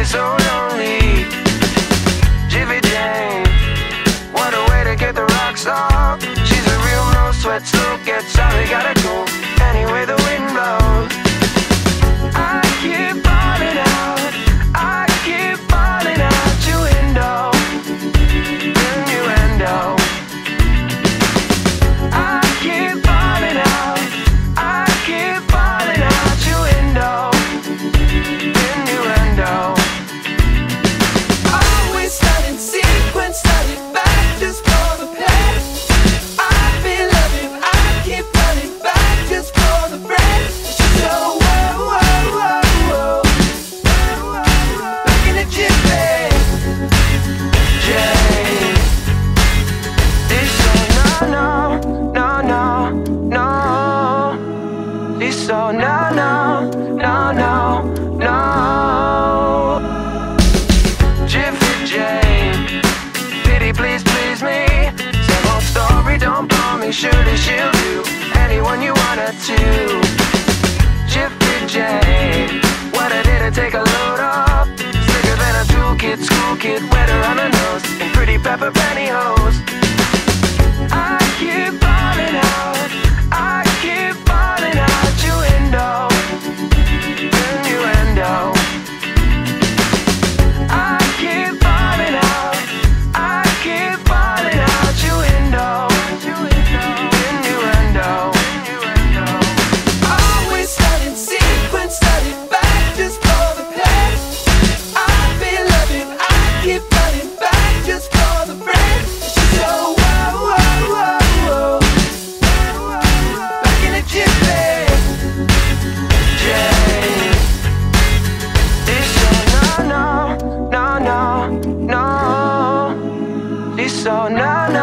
so lonely. Jiffy Jane, what a way to get the rocks off. She's a real no sweat, so get sorry, gotta go anyway the wind blows. I keep falling out, I keep falling out your window. Innuendo. I keep falling out, I keep falling out your window. Innuendo. Always starting sequence, started back just for the past. I've been loving, I keep running back just for the breath. So whoa, whoa, whoa, whoa. Looking at Jiffy Jane. It's so no, no, no, no. It's so no, no, no, no, no. Jiffy Jane, pity please, please me. Same old story, don't bore me. Surely she'll do anyone you want her to. Jiffy Jane, what I did to take a load off. Slicker than a toolkit, school kid, wetter on the nose, and pretty pepper pantyhose. I keep falling out, I keep falling out your window. Innuendo. I keep falling out, I keep falling out your window. Innuendo. Always starting sequence, started back just for the past. I've been loving, I keep running back just for the breath. So whoa, whoa, whoa, whoa. Back in the Jiffy Jane. It's so no, no, no, no, no. It's so no, no.